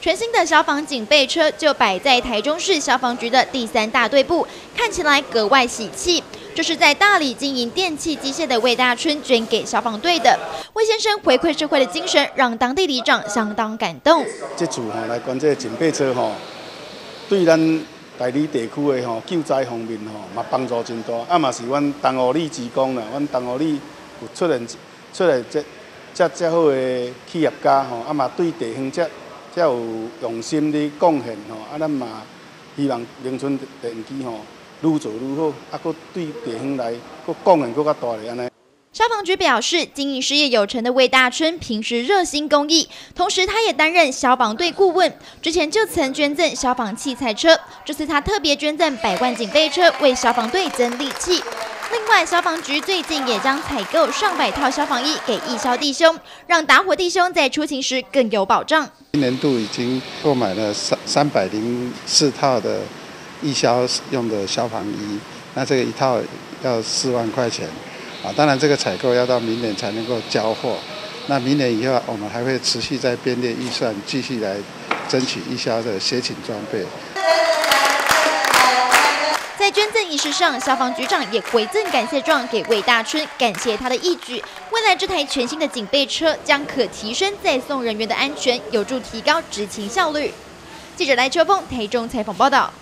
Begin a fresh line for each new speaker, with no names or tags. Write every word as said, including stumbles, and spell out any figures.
全新的消防警备车就摆在台中市消防局的第三大队部，看起来格外喜气。这是在大里经营电气机械的魏大春捐给消防队的。魏先生回馈社会的精神，让当地里长相当感动。
这次吼来捐这个警备车吼，对咱大里地区的吼救灾方面吼，嘛帮助真大。啊嘛是阮东湖里职工啦，阮东湖里有出现出来这这这好的企业家吼，啊嘛对地方这这有用心的贡献吼，啊咱嘛希望永春电机吼。 愈做愈好，啊，佫对地方来，佫贡献佫较大咧安尼。
消防局表示，经营事业有成的魏大春平时热心公益，同时他也担任消防队顾问，之前就曾捐赠消防器材车，这次他特别捐赠百万警备车，为消防队增力气。另外，消防局最近也将采购上百套消防衣给义消弟兄，让打火弟兄在出勤时更有保障。
今年度已经购买了三三百零四套的。 义消用的消防衣，那这个一套要四万块钱，啊，当然这个采购要到明年才能够交货。那明年以后，我们还会持续在编列预算，继续来争取义消的协勤装备。
在捐赠仪式上，消防局长也回赠感谢状给魏大春，感谢他的义举。未来这台全新的警备车将可提升载送人员的安全，有助提高执勤效率。记者赖秋凤台中采访报道。